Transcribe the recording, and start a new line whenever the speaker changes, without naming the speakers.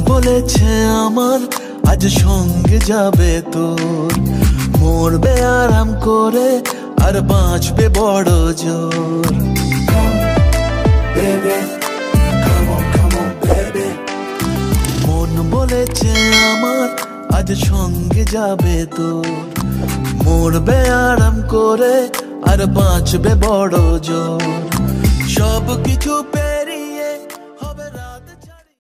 বলেছে আমার আজ সঙ্গে যাবে তোর, মরবে আরাম করে আর বাঁচবে বড় জোর। মন বলেছে আমার আজ সঙ্গে যাবে তোর, মরবে আরাম করে আর বাঁচবে বড় জোর। সব কিছু